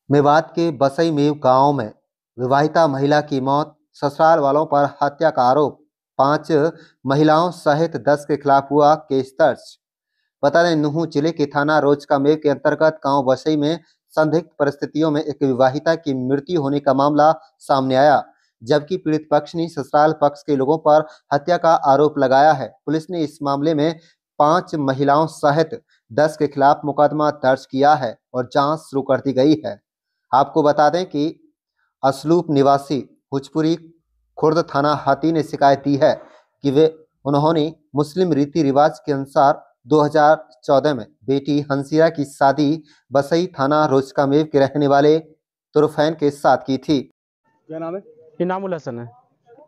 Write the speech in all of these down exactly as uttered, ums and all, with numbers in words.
मेवात के बसई मेव गांव में विवाहिता महिला की मौत, ससुराल वालों पर हत्या का आरोप। पांच महिलाओं सहित दस के खिलाफ हुआ केस दर्ज। बता दें, नुहू जिले के थाना रोजकामेव के अंतर्गत गांव बसई में संदिग्ध परिस्थितियों में एक विवाहिता की मृत्यु होने का मामला सामने आया, जबकि पीड़ित पक्ष ने ससुराल पक्ष के लोगों पर हत्या का आरोप लगाया है। पुलिस ने इस मामले में पांच महिलाओं सहित दस के खिलाफ मुकदमा दर्ज किया है और जांच शुरू कर दी गई है। आपको बता दें कि असलूप निवासी भोजपुरी खुर्द थाना हाथी ने शिकायत दी है कि वे उन्होंने मुस्लिम रीति रिवाज के अनुसार दो हज़ार चौदह में बेटी हंसिया की शादी बसई थाना रोजकामेव के रहने वाले तुरफैन के साथ की थी। क्या नाम है? इनामुल हसन है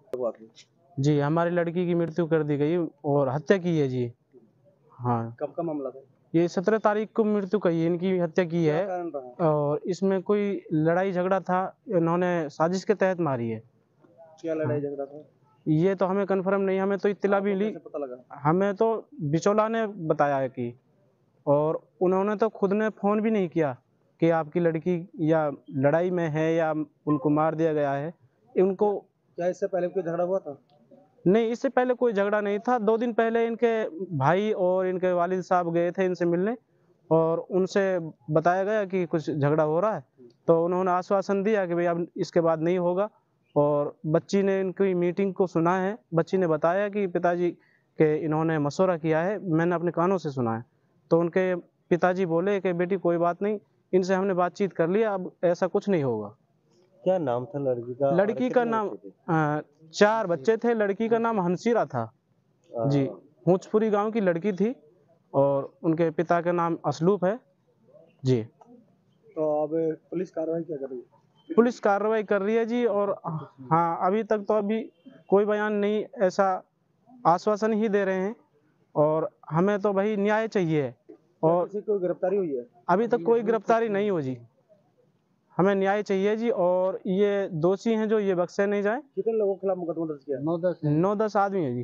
जी। हमारी लड़की की मृत्यु कर दी गई और हत्या की है जी। हाँ, कब का मामला था? ये सत्रह तारीख को मृत्यु कही है, इनकी हत्या की है। और इसमें कोई लड़ाई झगड़ा था, इन्होंने साजिश के तहत मारी है। क्या लड़ाई झगड़ा था? ये तो हमें कंफर्म नहीं, हमें तो इत्तला भी ली, पता लगा? हमें तो बिचौला ने बताया है कि, और उन्होंने तो खुद ने फोन भी नहीं किया कि आपकी लड़की या लड़ाई में है या उनको मार दिया गया है। उनको क्या इससे पहले कोई झगड़ा हुआ था? नहीं, इससे पहले कोई झगड़ा नहीं था। दो दिन पहले इनके भाई और इनके वालिद साहब गए थे इनसे मिलने और उनसे बताया गया कि कुछ झगड़ा हो रहा है, तो उन्होंने आश्वासन दिया कि भाई अब इसके बाद नहीं होगा। और बच्ची ने इनकी मीटिंग को सुना है, बच्ची ने बताया कि पिताजी के इन्होंने मशवरा किया है, मैंने अपने कानों से सुना है। तो उनके पिताजी बोले कि बेटी कोई बात नहीं, इनसे हमने बातचीत कर लिया, अब ऐसा कुछ नहीं होगा। क्या नाम था लड़की का? लड़की का नाम आ, चार बच्चे थे। लड़की का नाम हंसिरा था जी। भोजपुरी गांव की लड़की थी और उनके पिता का नाम असलूप है जी। तो अब पुलिस कार्रवाई क्या कर रही है? पुलिस कार्रवाई कर रही है जी। और हाँ, अभी तक तो अभी कोई बयान नहीं, ऐसा आश्वासन ही दे रहे हैं और हमें तो भाई न्याय चाहिए। और किसी कोई गिरफ्तारी हुई है? अभी तक कोई गिरफ्तारी नहीं हो जी, हमें न्याय चाहिए जी। और ये दोषी हैं जो ये बख्शे नहीं जाए। कितने लोगों के खिलाफ मुकदमा दर्ज किया? नौ दस नौ दस आदमी है जी।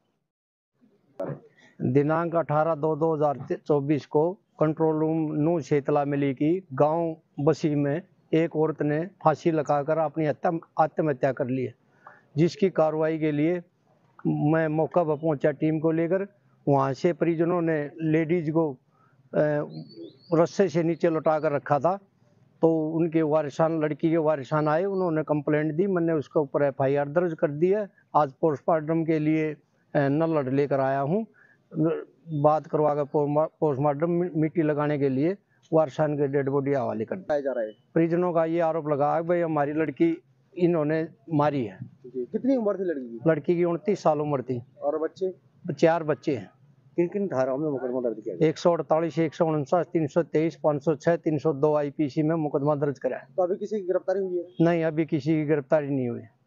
दिनांक अठारह दो दो हजार चौबीस को कंट्रोल रूम नू शीतला मिली की गांव बसी में एक औरत ने फांसी लगाकर अपनी हत्या आत्महत्या कर ली है, जिसकी कार्रवाई के लिए मैं मौका पर पहुंचा टीम को लेकर। वहां से परिजनों ने लेडीज को रस्से से नीचे लौटा कर रखा था, तो उनके वारिसान लड़की के वारिसान आए, उन्होंने कंप्लेंट दी, मैंने उसके ऊपर एफ आई आर दर्ज कर दी है। आज पोस्टमार्टम के लिए नल्लड़ लेकर आया हूँ, बात करवा कर पोस्टमार्टम मिट्टी लगाने के लिए वारसान के डेड बॉडी हवाले कर दिया जा रहा है। परिजनों का ये आरोप लगा भाई हमारी लड़की इन्होंने मारी है। कितनी उम्र थी लड़की की? लड़की की उनतीस साल उम्र थी। और बच्चे? चार बच्चे हैं। किन किन धाराओं में मुकदमा दर्ज किया गया? एक सौ अड़तालीस, एक सौ उनचास, तीन सौ तेईस, पाँच सौ छह, तीन सौ दो आई पी सी में मुकदमा दर्ज करा है। तो अभी किसी की गिरफ्तारी हुई है? नहीं, अभी किसी की गिरफ्तारी नहीं हुई।